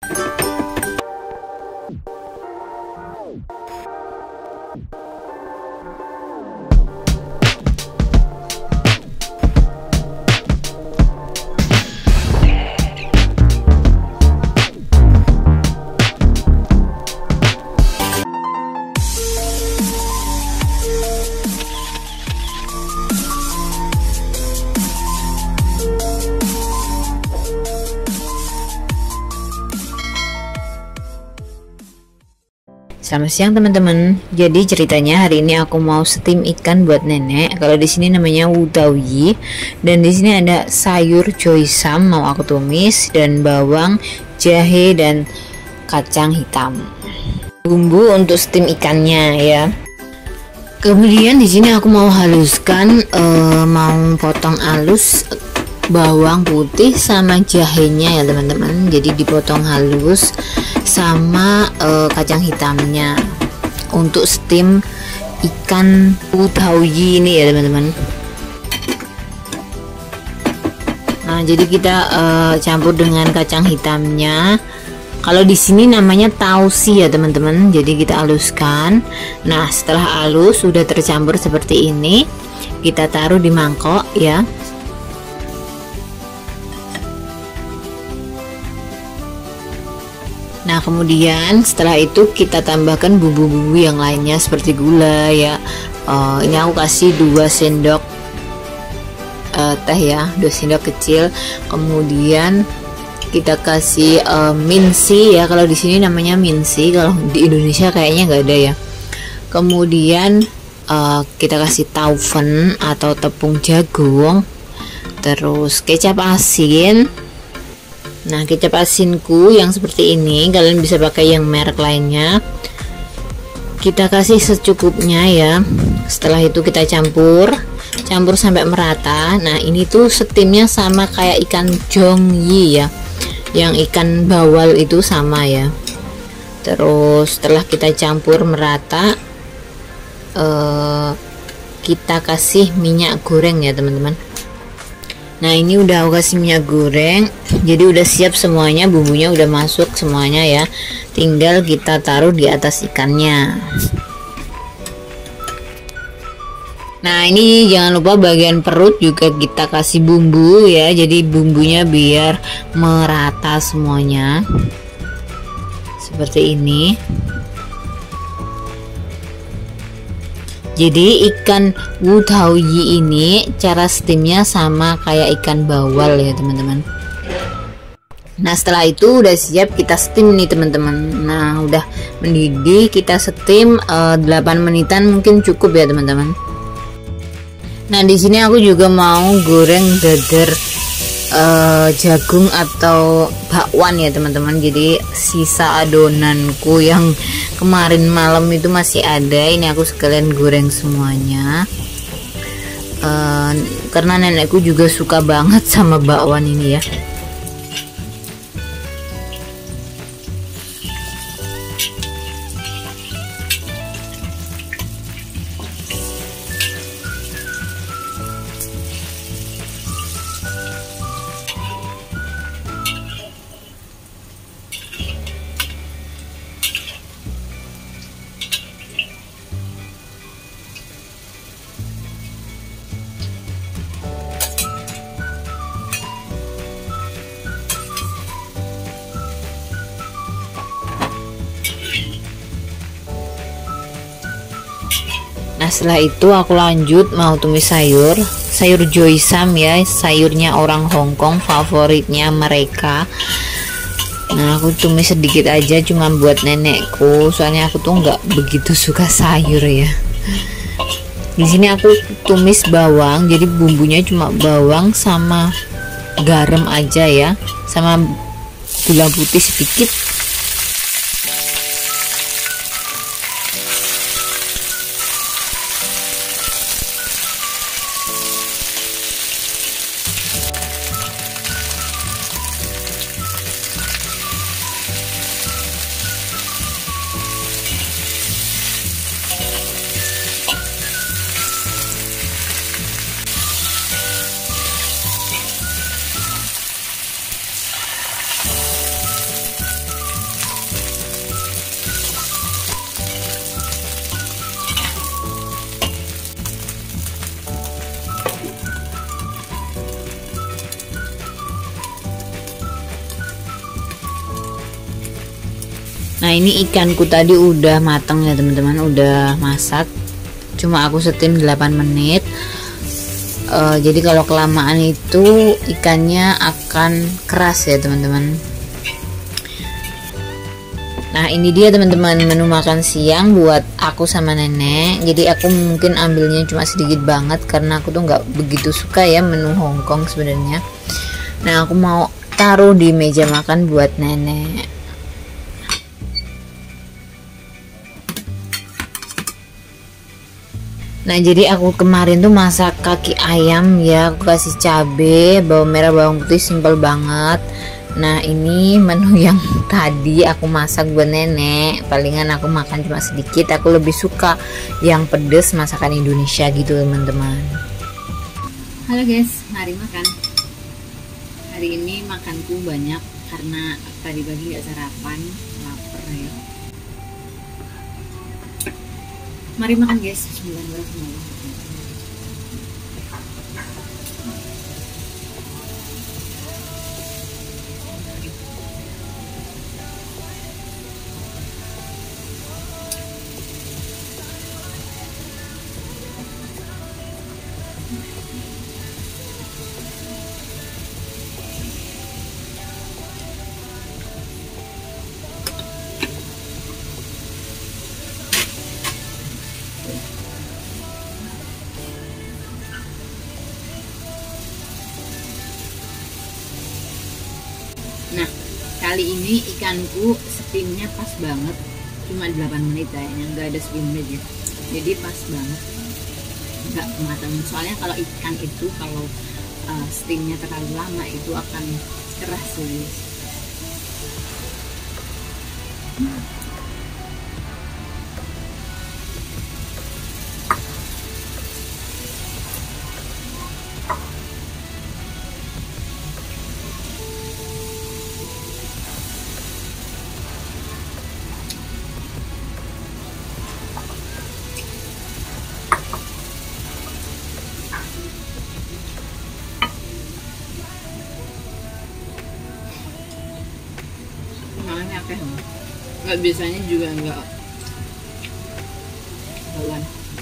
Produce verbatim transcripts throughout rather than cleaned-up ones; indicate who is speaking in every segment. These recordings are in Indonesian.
Speaker 1: Selamat siang teman-teman. Jadi ceritanya hari ini aku mau steam ikan buat nenek. Kalau di sini namanya wudawyi, dan di sini ada sayur joysam mau aku tumis, dan bawang, jahe, dan kacang hitam. Bumbu untuk steam ikannya ya. Kemudian di sini aku mau haluskan, uh, mau potong halus bawang putih sama jahenya ya teman-teman. Jadi dipotong halus sama uh, kacang hitamnya untuk steam ikan wudawyi ini ya teman-teman. Nah, jadi kita uh, campur dengan kacang hitamnya. Kalau di sini namanya tausi ya teman-teman. Jadi kita haluskan. Nah, setelah halus sudah tercampur seperti ini, kita taruh di mangkok ya. Nah, kemudian setelah itu kita tambahkan bumbu-bumbu yang lainnya seperti gula ya. Uh, ini aku kasih dua sendok uh, teh ya, dua sendok kecil. Kemudian kita kasih uh, minsi ya. Kalau di sini namanya minsi, kalau di Indonesia kayaknya nggak ada ya. Kemudian uh, kita kasih taufen atau tepung jagung. Terus kecap asin. Nah, kecap asinku yang seperti ini, kalian bisa pakai yang merek lainnya. Kita kasih secukupnya ya. Setelah itu kita campur, campur sampai merata. Nah, ini tuh steamnya sama kayak ikan jongyi ya, yang ikan bawal itu sama ya. Terus setelah kita campur merata, eh, kita kasih minyak goreng ya teman-teman. Nah, ini udah aku kasih minyak goreng, jadi udah siap semuanya, bumbunya udah masuk semuanya ya. Tinggal kita taruh di atas ikannya. Nah, ini jangan lupa bagian perut juga kita kasih bumbu ya, jadi bumbunya biar merata semuanya seperti ini. Jadi ikan wudawyi ini cara steamnya sama kayak ikan bawal ya teman-teman. Nah, setelah itu udah siap kita steam nih teman-teman. Nah, udah mendidih, kita steam uh, delapan menitan mungkin cukup ya teman-teman. Nah, di sini aku juga mau goreng dadar uh, jagung atau bakwan ya teman-teman. Jadi sisa adonanku yang kemarin malam itu masih ada, ini aku sekalian goreng semuanya. Uh, karena nenekku juga suka banget sama bakwan ini ya. Nah, setelah itu aku lanjut mau tumis sayur sayur joysam ya, sayurnya orang Hongkong, favoritnya mereka. Nah, aku tumis sedikit aja cuma buat nenekku, soalnya aku tuh nggak begitu suka sayur ya. Di sini aku tumis bawang, jadi bumbunya cuma bawang sama garam aja ya, sama gula putih sedikit. Nah ini ikanku tadi udah matang ya teman-teman, udah masak, cuma aku setim delapan menit. uh, Jadi kalau kelamaan itu ikannya akan keras ya teman-teman. Nah ini dia teman-teman menu makan siang buat aku sama nenek. Jadi aku mungkin ambilnya cuma sedikit banget karena aku tuh nggak begitu suka ya menu Hongkong sebenarnya. Nah aku mau taruh di meja makan buat nenek. Nah jadi aku kemarin tuh masak kaki ayam ya, aku kasih cabe, bawang merah, bawang putih, simpel banget. Nah ini menu yang tadi aku masak buat nenek. Palingan aku makan cuma sedikit, aku lebih suka yang pedes masakan Indonesia gitu teman-teman. Halo guys, mari makan. Hari ini makanku banyak karena tadi pagi nggak sarapan, lapar ya. Mari makan guys. Bismillahirrahmanirrahim. Nah kali ini ikanku steamnya pas banget, cuma delapan menit kayaknya, nggak ada sepuluh menit ya, jadi pas banget, nggak matang. Soalnya kalau ikan itu kalau uh, steamnya terlalu lama itu akan keras guys. hmm. Makanya kayak nggak biasanya juga nggak bawaan.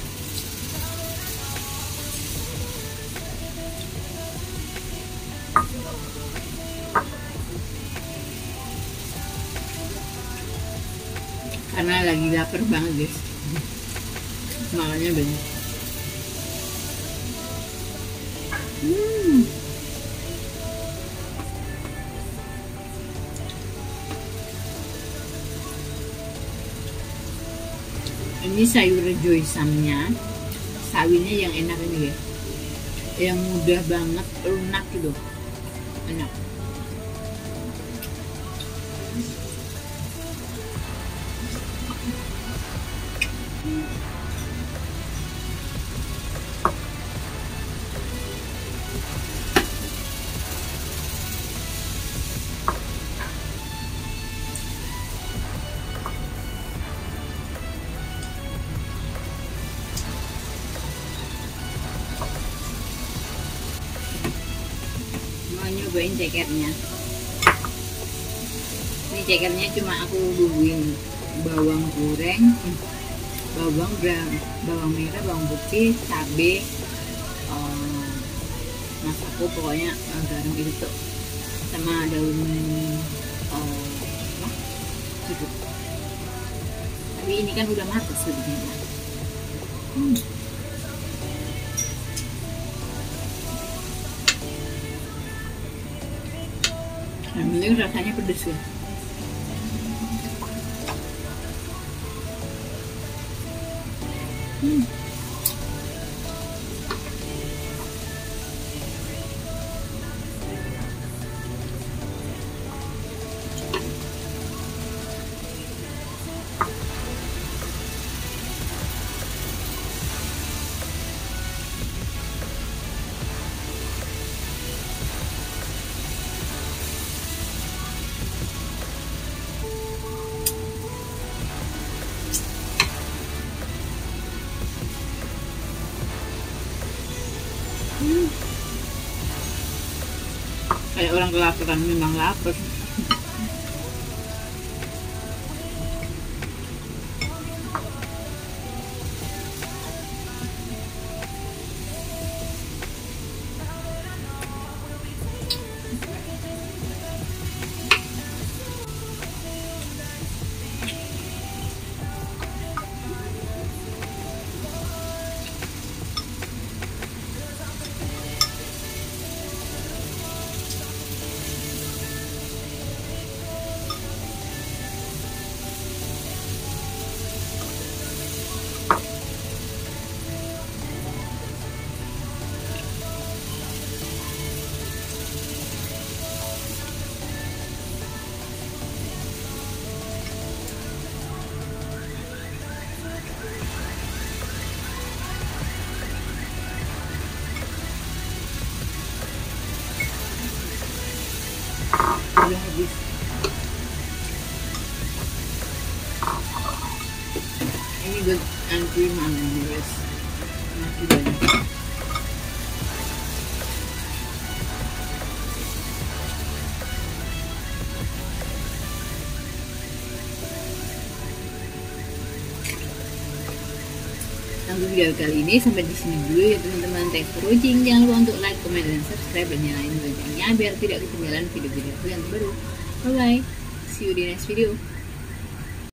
Speaker 1: Karena lagi lapar banget guys, makanya banyak. hmm. Ini sayur joysamnya, sawinya yang enak ini ya, yang mudah banget, lunak gitu, enak. Mau nyobain cekernya. Ini cekernya cuma aku bumbuin bawang goreng, bawang bawang merah, bawang putih, cabai, um, masako, pokoknya uh, garam itu sama daun uh, apa? Gitu. Tapi ini kan udah matang sebenarnya. Hmm. Nah, ini rasanya pedes ya. Hmm. Hmm. Kayak orang kelaparan, memang lapar. Udah habis. Ini buat anti mana nih guys? Masih banyak. Untuk video kali ini sampai di sini dulu ya teman-teman. Thanks for watching. Jangan lupa untuk like, comment, dan subscribe dan nyalain loncengnya biar tidak ketinggalan video-video yang terbaru. Bye bye. See you di next video.